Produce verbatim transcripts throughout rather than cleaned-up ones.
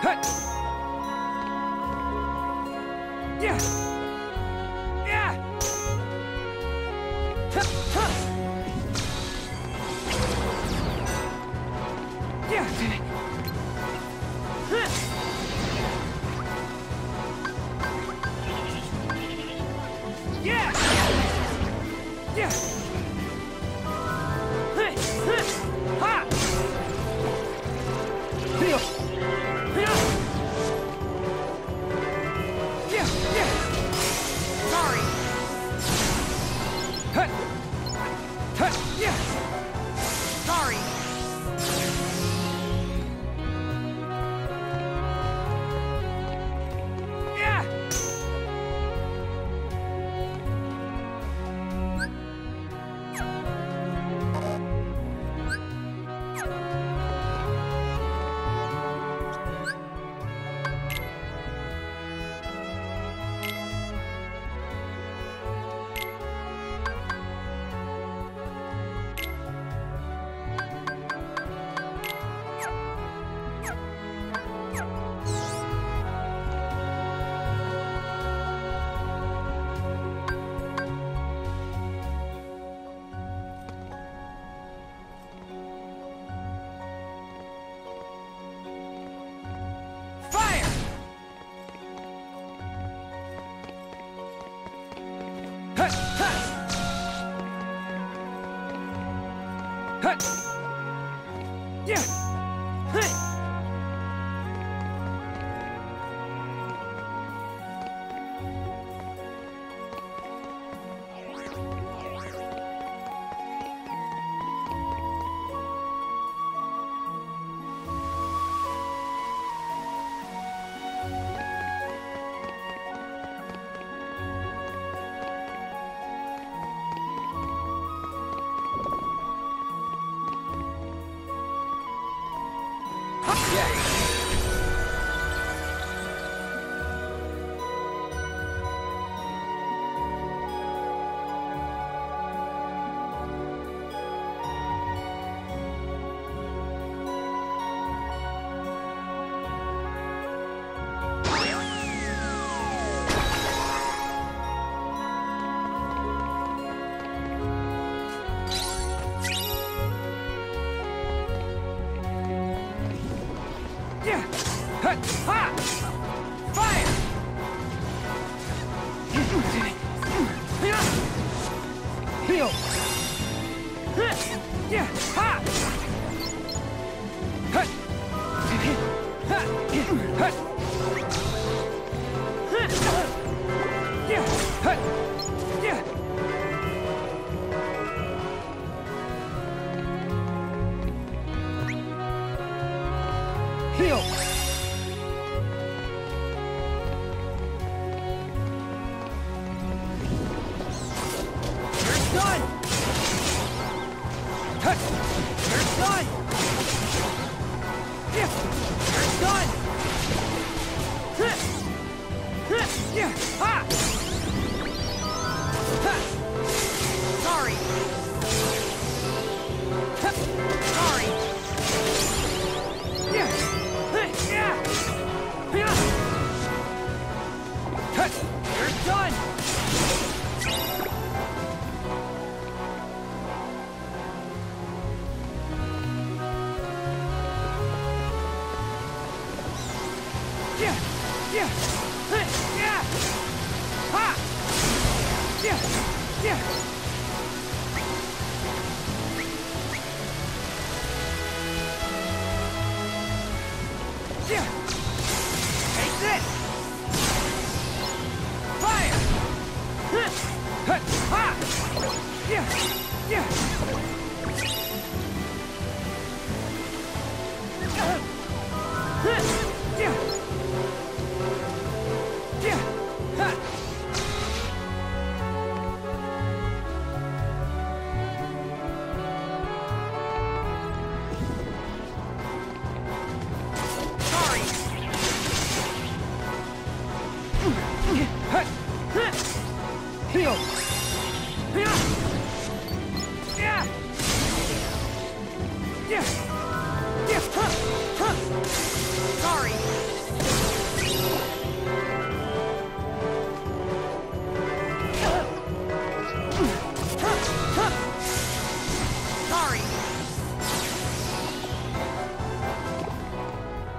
Yeah! Yeah!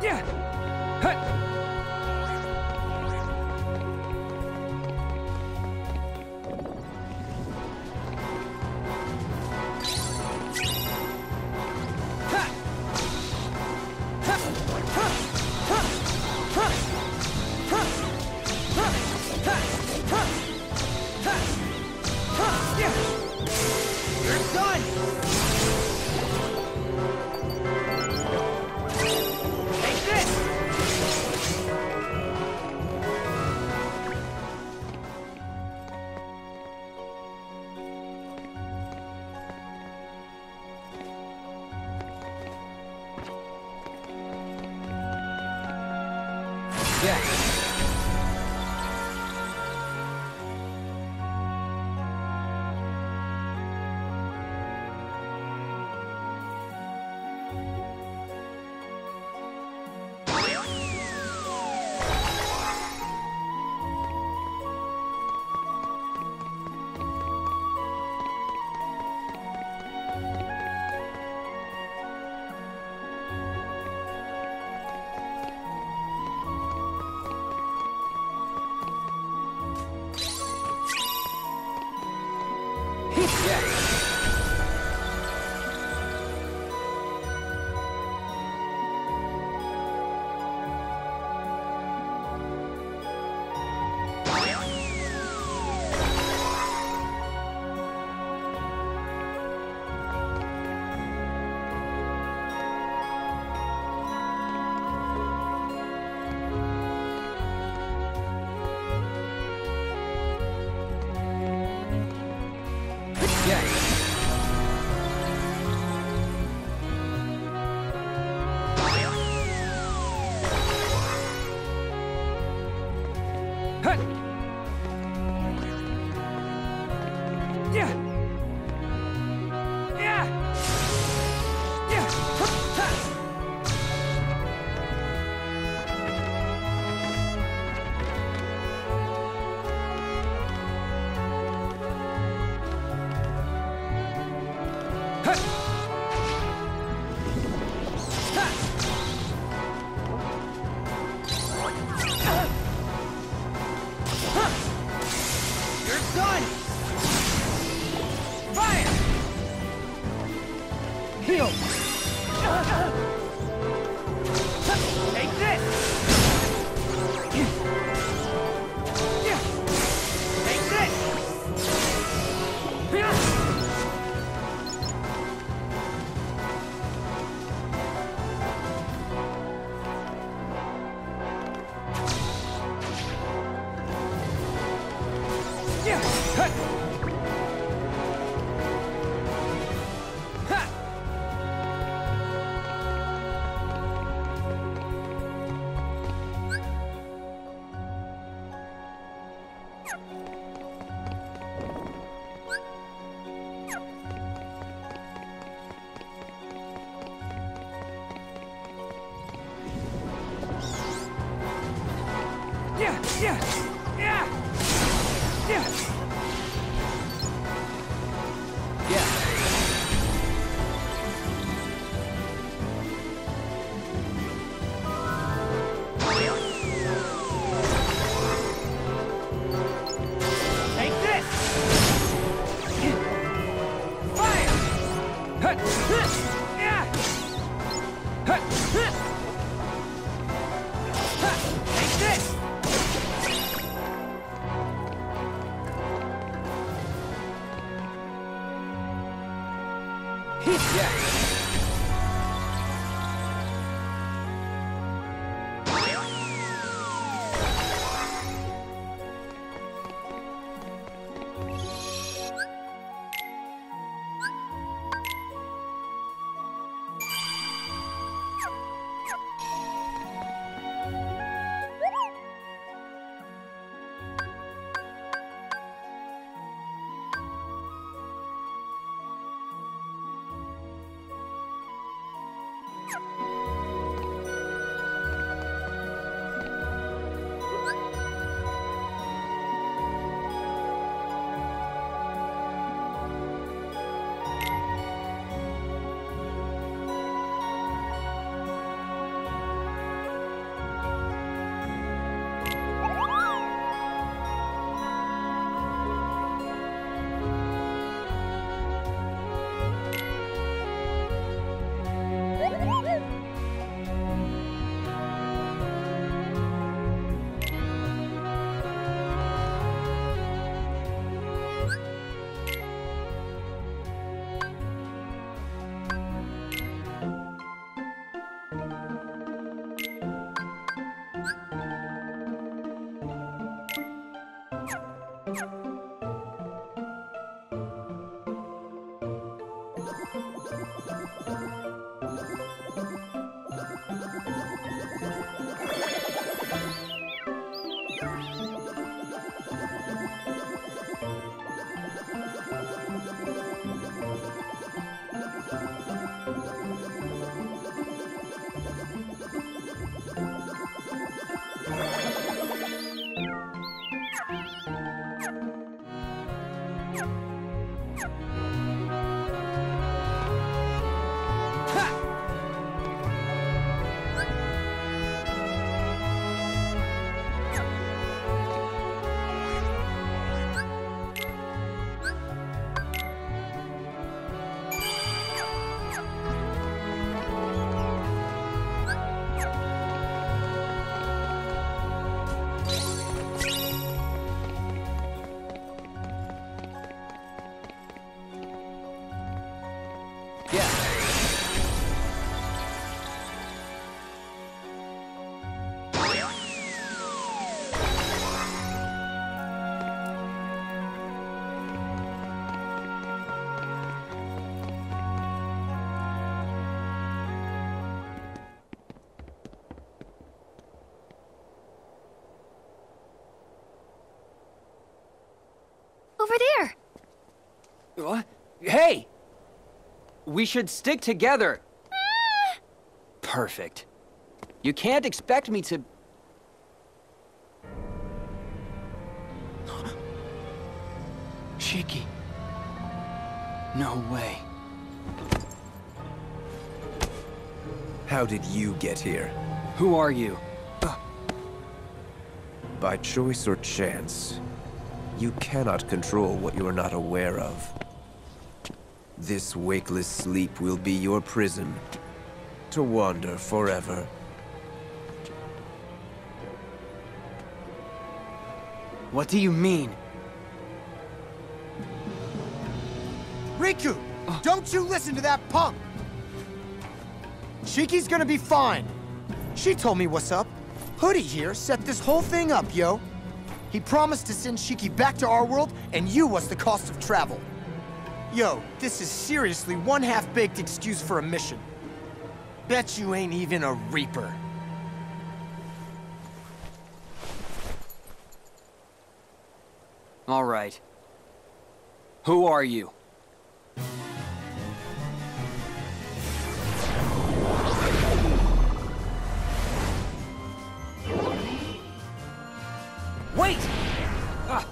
Yeah. Huh. over there. What? Hey! We should stick together. Ah! Perfect. You can't expect me to... Shiki. No way. How did you get here? Who are you? By choice or chance, you cannot control what you are not aware of. This wakeless sleep will be your prison, to wander forever. What do you mean? Riku! Don't you listen to that punk! Shiki's gonna be fine. She told me what's up. Hoodie here set this whole thing up, yo. He promised to send Shiki back to our world, and you was the cost of travel. Yo, this is seriously one half-baked excuse for a mission. Bet you ain't even a Reaper. All right. Who are you? Wait! Ah.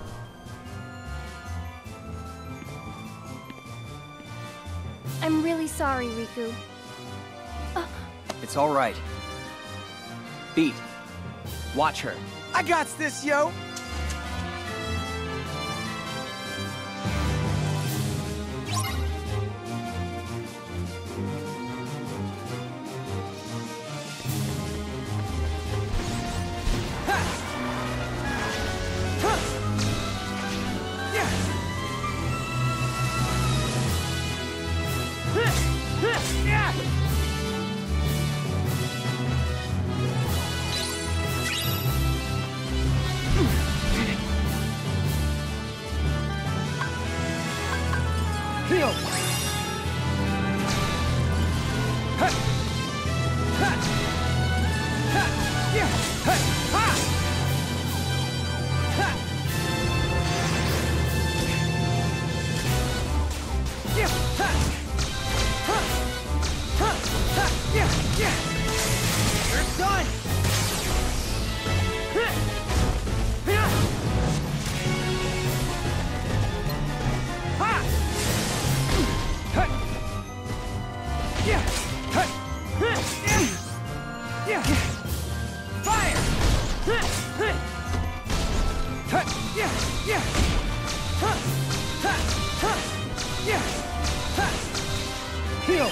I'm really sorry, Riku. Uh, It's all right. Beat. Watch her. I got this, yo! Heal! You're done! Heal!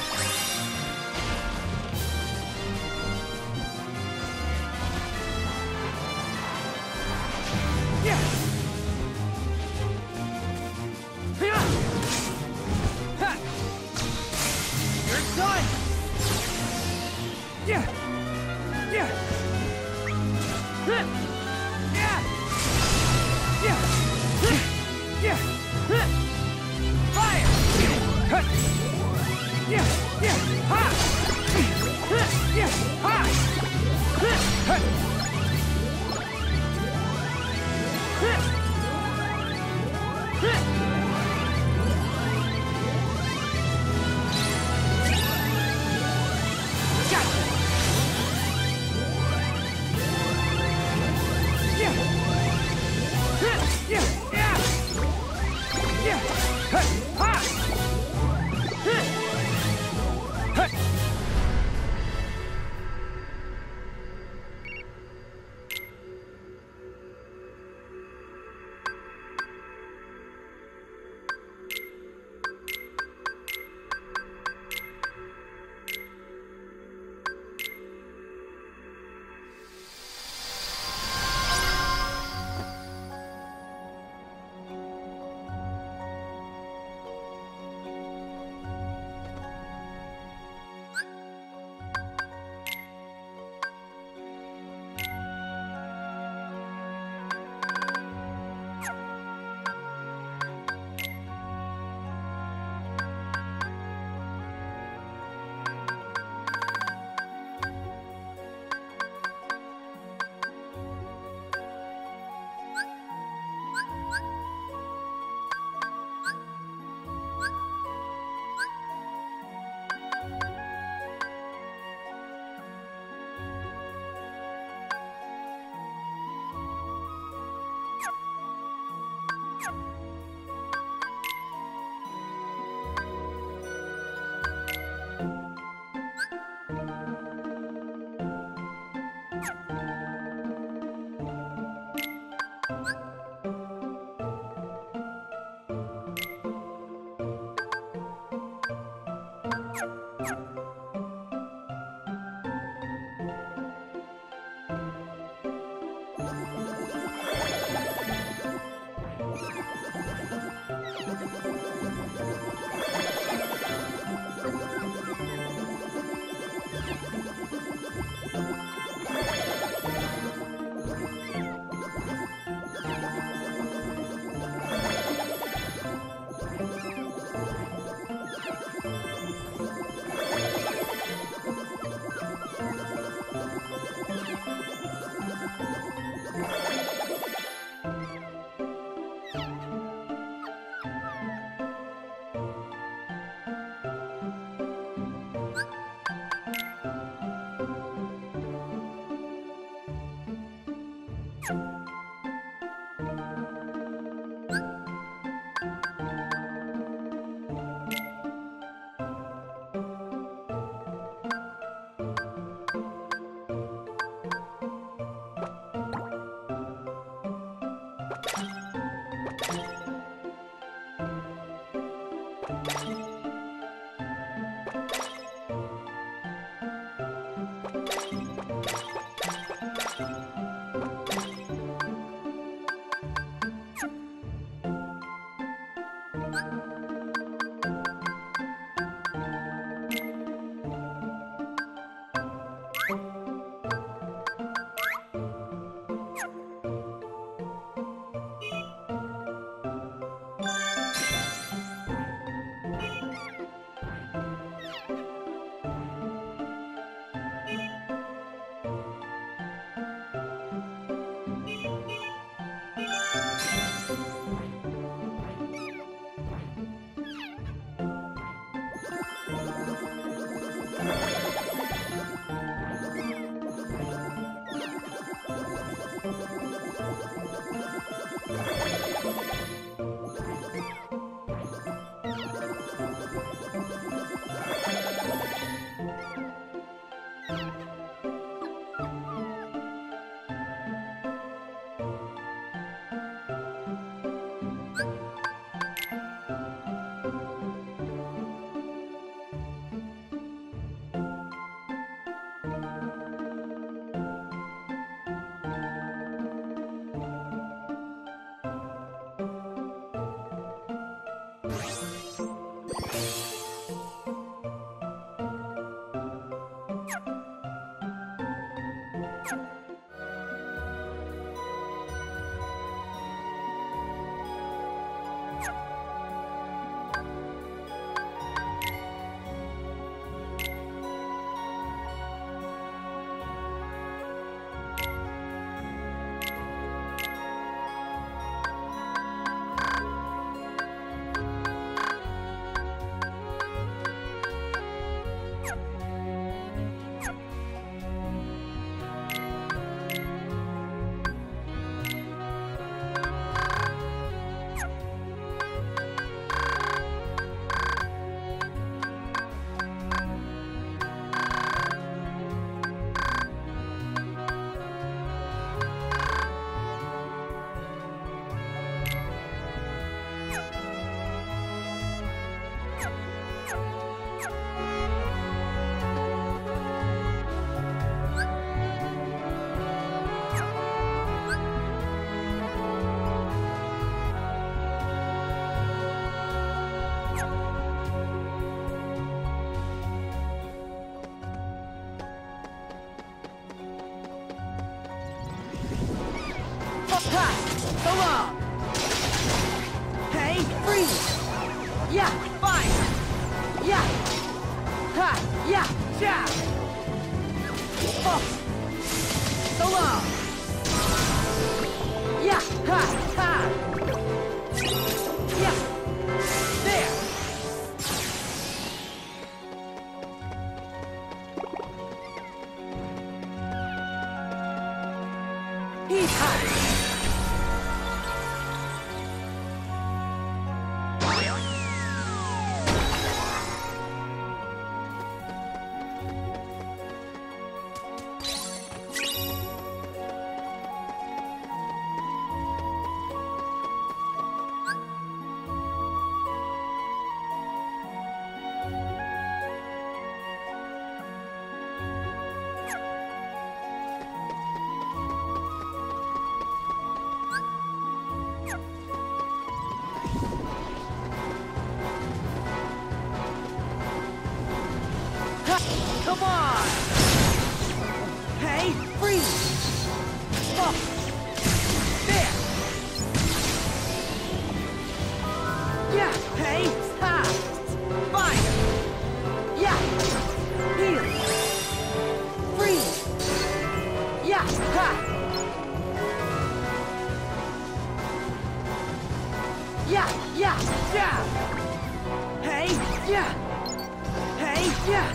You're done! Yeah! Yeah! Yeah! Yeah! Yeah! Fire! Yeah! Yeah! Ha! Yeah! Ha! So long! Hey, freeze! Yeah, fine! Yeah! Ha! Yeah! Ja! Oh! So long! Yeah! Ha! Ha! Yeah! There! He's hot! Come on! Hey, freeze! Oh! There! Yeah, hey, ha! Fine! Yeah! Here! Freeze! Yeah, ha! Yeah, yeah, yeah! Hey, yeah! Hey, yeah!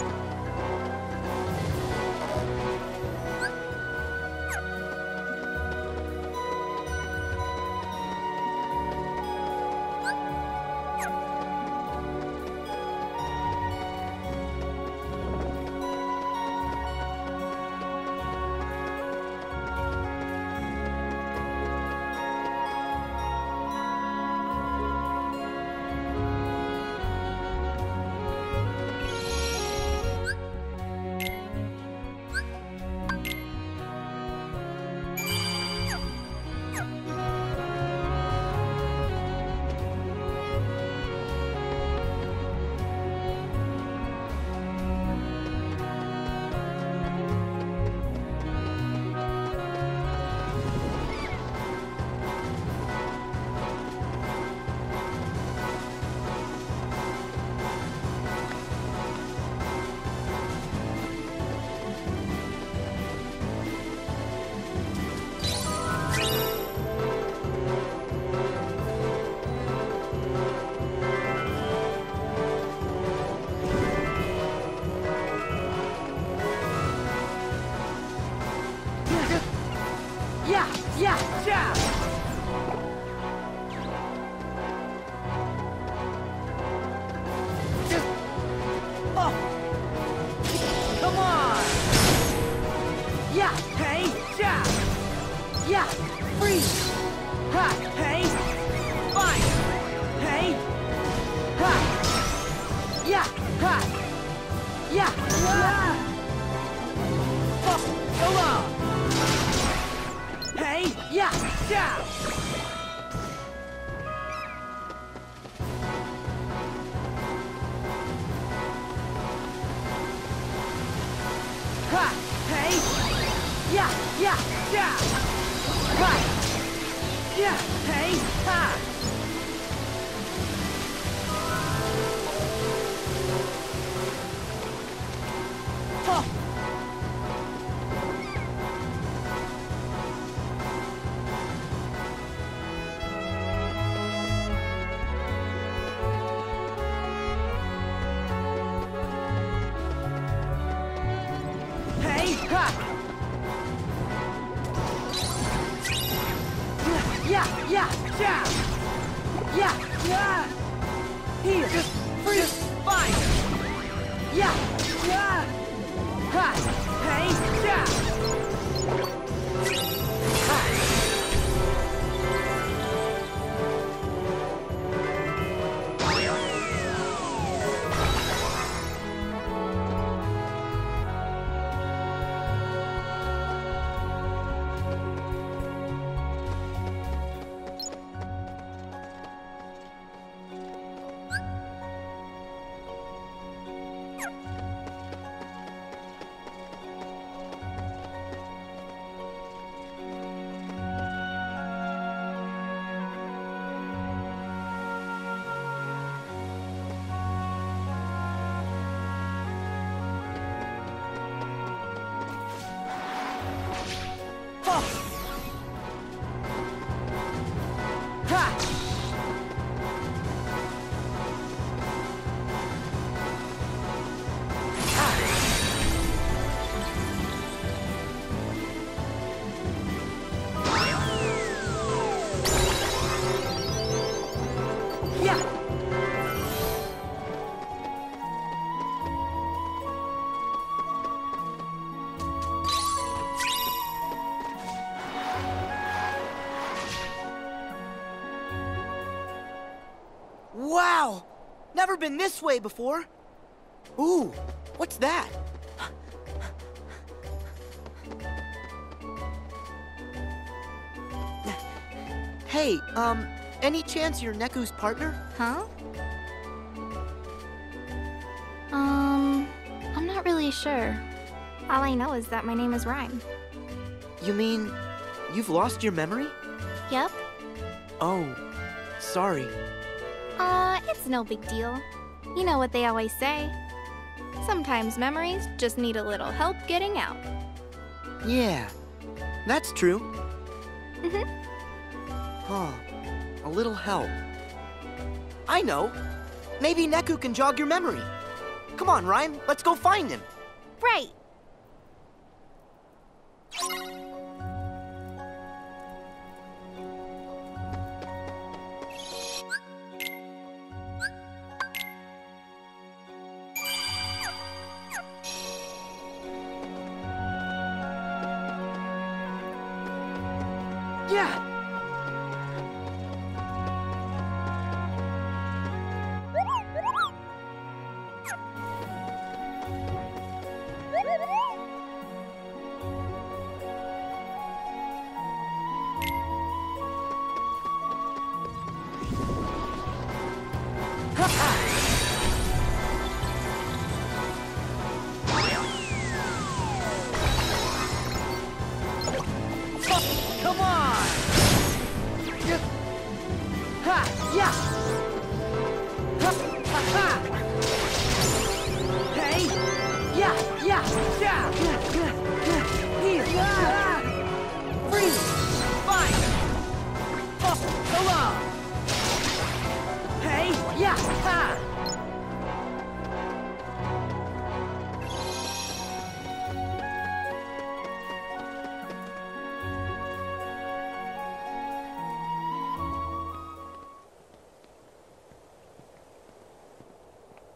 Yeah, yeah, yeah! Oh! Come on! yeah, hey, yeah, yeah, freeze, ha, hey, fire, hey, ha, yeah, ha, yeah, ah, oh, go on, hey, yeah, yeah. Ha! Hey! Yeah! Yeah! Yeah! Ha! Yeah! Hey! Ha! Oh! Hey! Ha! Yeah! Yeah! Yeah! Yeah! Yeah! Here! Freeze! Fire! Yeah! Yeah! Ha! Hey! Yeah! Ha! Oh! Ha! Yeah! Wow! Never been this way before. Ooh, what's that? Hey, um, any chance you're Neku's partner? Huh? Um, I'm not really sure. All I know is that my name is Rhyme. You mean you've lost your memory? Yep. Oh, sorry. Uh, it's no big deal. You know what they always say. Sometimes memories just need a little help getting out. Yeah, that's true. Mhm. Huh, a little help. I know. Maybe Neku can jog your memory. Come on, Rhyme, let's go find him. Right. Yeah! Come on! Ha! Yeah! Ha! Ha! Ha! Hey! Yeah! Yeah! Yeah! Here! Ah! Freeze! Fire! Oh! Come on! Hey! Yeah! Ha!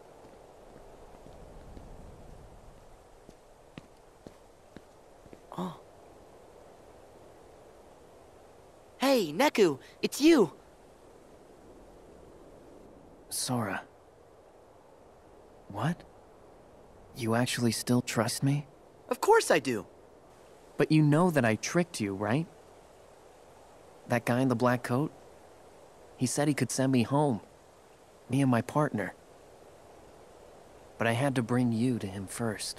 Oh. Hey, Neku, it's you. Sora. What? You actually still trust me? Of course I do. But you know that I tricked you, right? That guy in the black coat? He said he could send me home. Me and my partner. But I had to bring you to him first.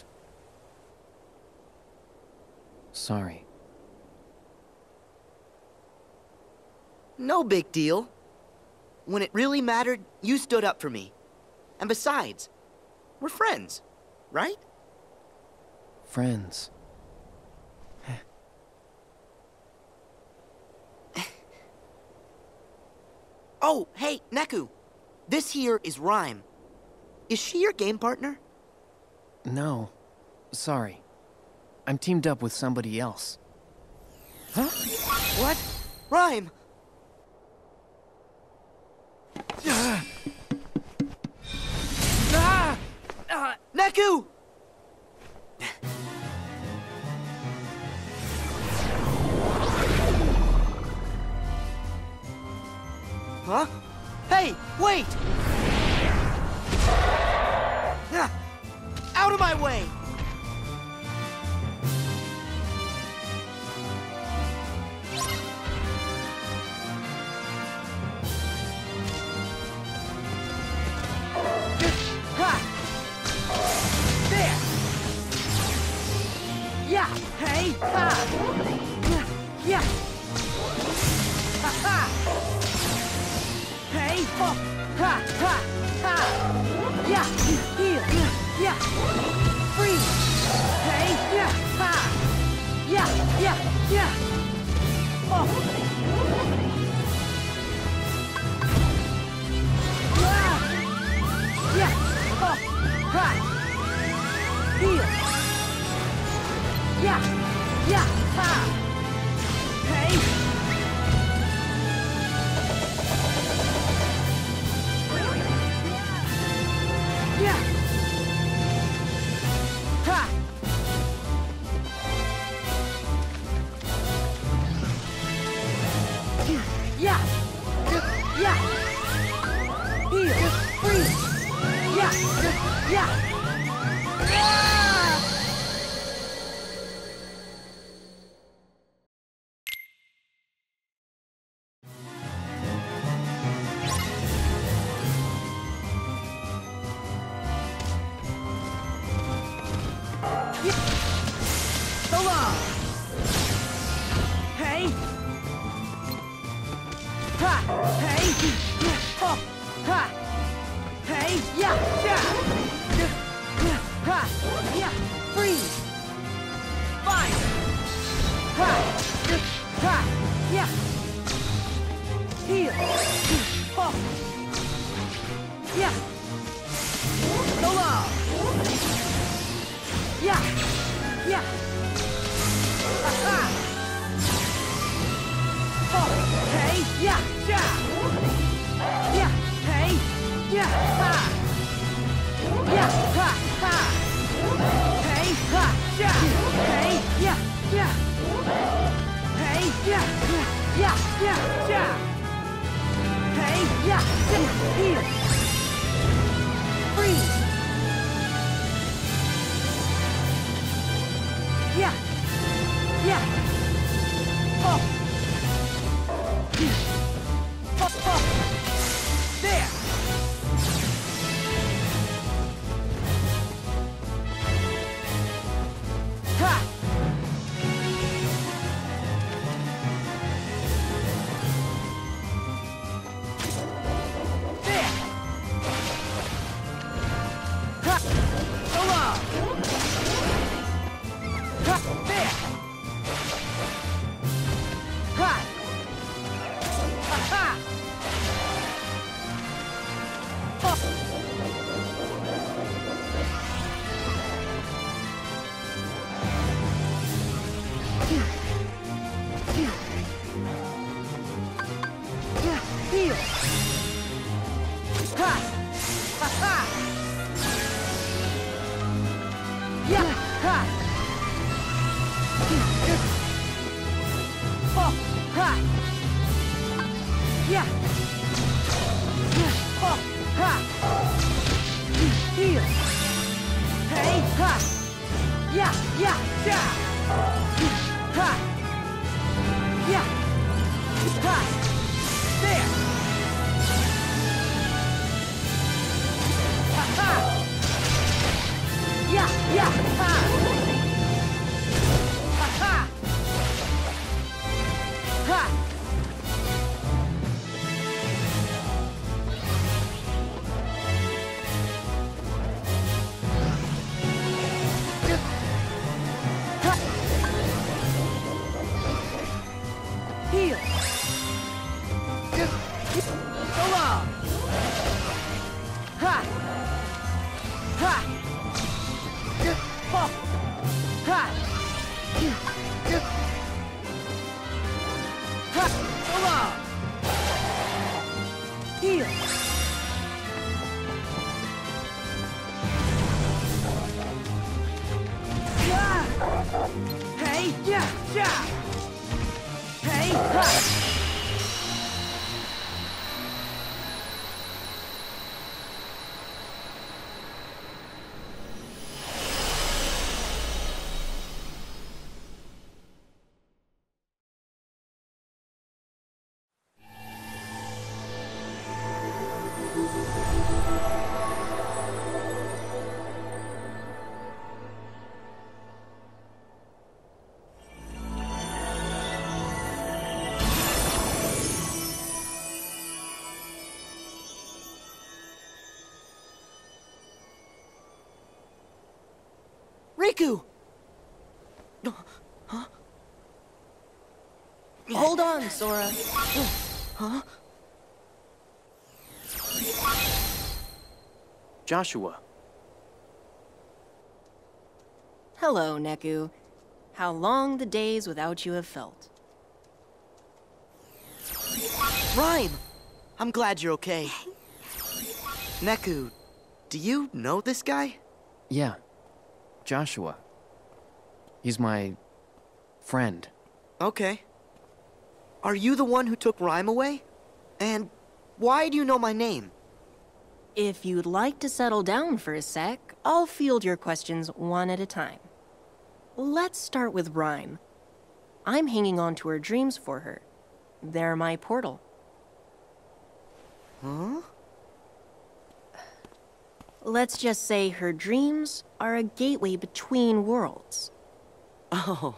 Sorry. No big deal. When it really mattered, you stood up for me. And besides, we're friends, right? Friends. Oh, hey, Neku. This here is Rhyme. Is she your game partner? No. Sorry. I'm teamed up with somebody else. Huh? What? Rhyme! Ah! Ah! Neku! Huh? Hey, wait! Ah! Out of my way! There! Yeah! Hey! Ha! Yeah! Ha ha! Hey! Oh! Ha! Ha! Ha! Yeah! Heal! Yeah! Freeze! Hey! Yeah! Ha! Yeah! Yeah! Yeah! Oh! Ah! Yeah! Oh! Ha! Heal! Yeah! Yeah! Ha! Hey! Yeah! Ha! Yeah! Yeah! Heal! Freeze! Yeah! Yeah! Ah! So long! Hey! Ha! Hey! Oh! Ha! Hey! Yeah! Yeah! Ha! Yeah! Freeze! Fire! Ha! Ha! Yeah! Heal! Oh! Yeah! So long! Yeah! Yeah! Ha-ha! Oh! Hey! Yeah! Yeah! Yeah! Hey! Yeah! Ha! Yeah! Ha! Ha! Hey! Ha! Yeah! Hey! Yeah! Yeah! Hey! Yeah! Yeah! Yeah! Yeah! Hey! Yeah! Yeah! Heal! Freeze! Yeah! Yeah! Oh! Oh! Oh! There! Ha! There! Ha! So long! Ha! There! Ha! Ha-ha! Oh! Yeah, heal! Ha! Ha-ha! Yeah! Ha! Oh! Ha! Heal! Hey, yeah, yeah! Hey, ha! Riku! Huh? Hold on, Sora. Huh? Joshua. Hello, Neku. How long the days without you have felt. Rhyme! I'm glad you're okay. Neku, do you know this guy? Yeah. Joshua. He's my friend. Okay. Are you the one who took Rhyme away? And why do you know my name? If you'd like to settle down for a sec, I'll field your questions one at a time. Let's start with Rhyme. I'm hanging on to her dreams for her. They're my portal. Huh? Let's just say her dreams are a gateway between worlds. Oh.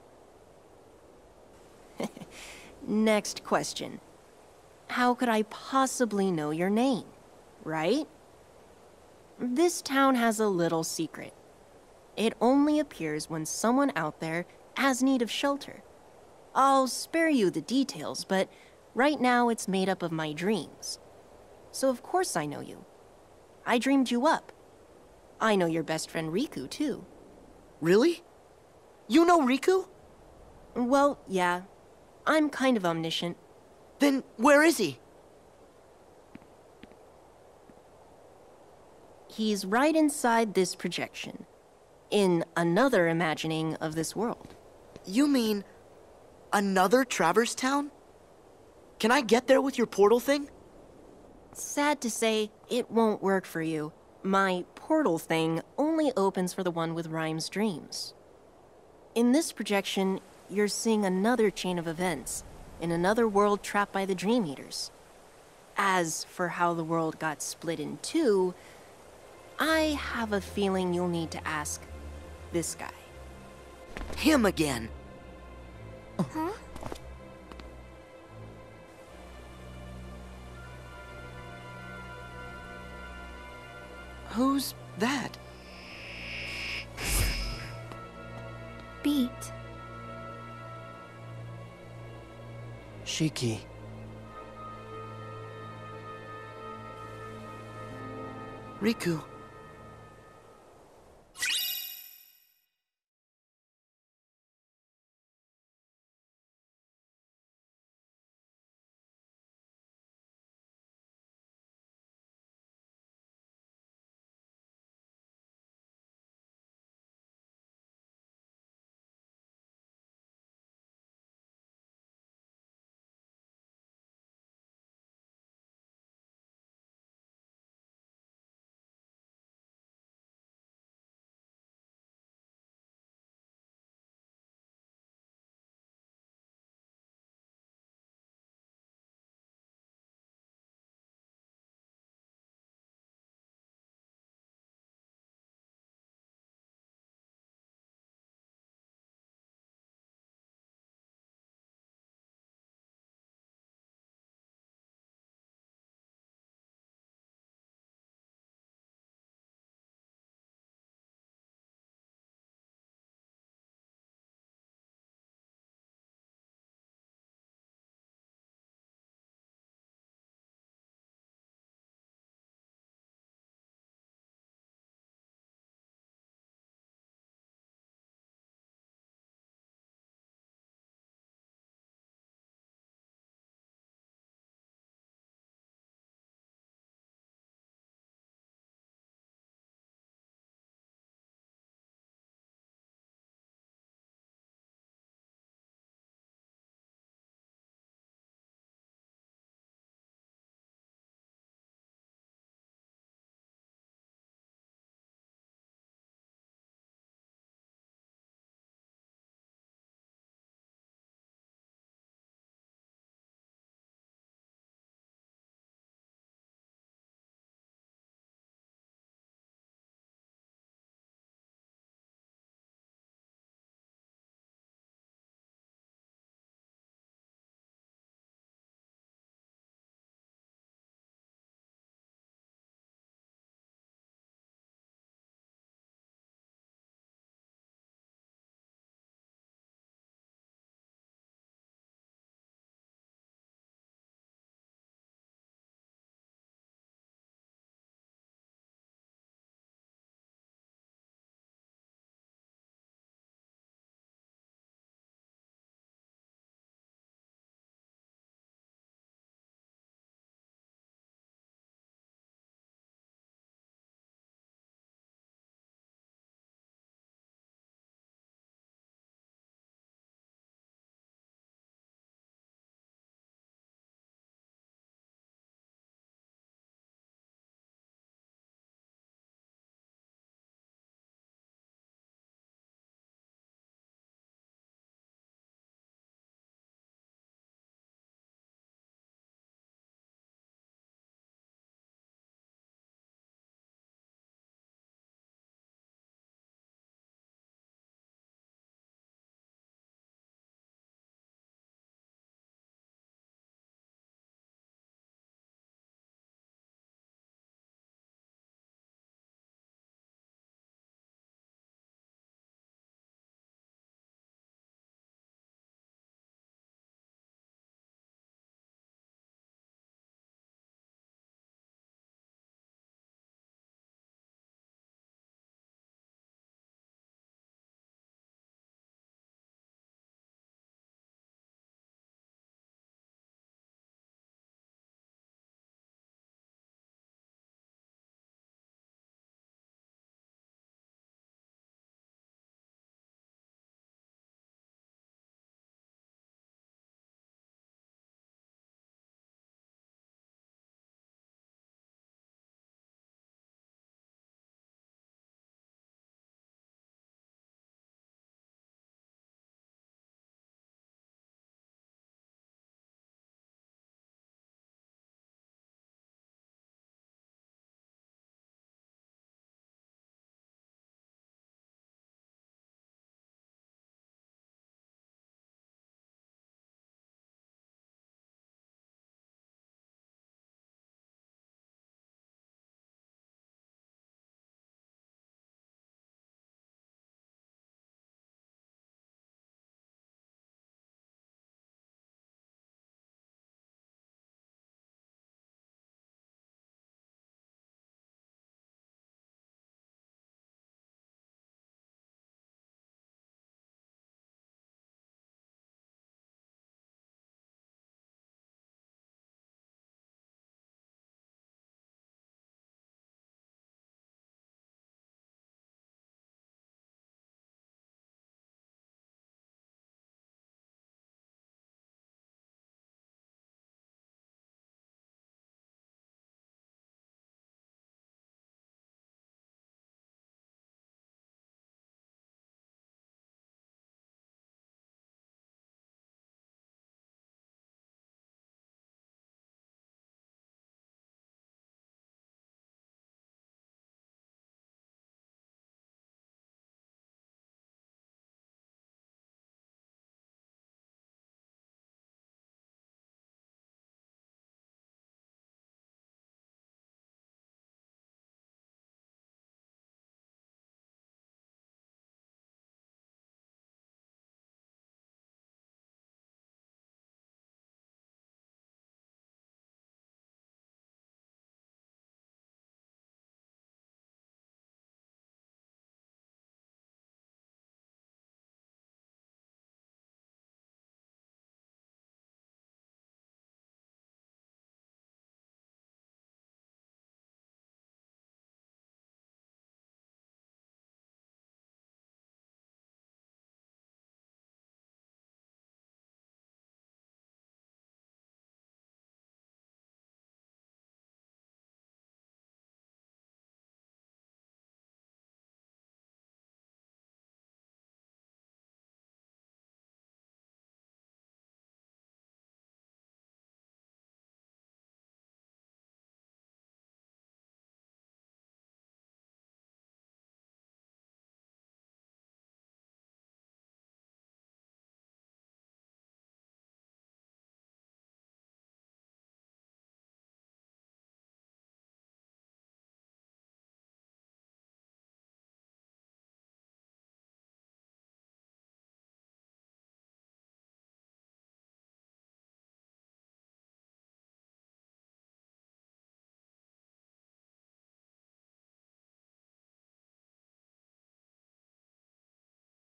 Next question. How could I possibly know your name, right? This town has a little secret. It only appears when someone out there has need of shelter. I'll spare you the details, but right now it's made up of my dreams. So of course I know you. I dreamed you up. I know your best friend Riku, too. Really? You know Riku? Well, yeah. I'm kind of omniscient. Then where is he? He's right inside this projection. In another imagining of this world. You mean another Traverse Town? Can I get there with your portal thing? Sad to say, it won't work for you. My portal thing only opens for the one with Rhyme's dreams. In this projection, you're seeing another chain of events, in another world trapped by the Dream Eaters. As for how the world got split in two, I have a feeling you'll need to ask this guy. Him again. Huh? Who's that? Beat. Shiki. Riku.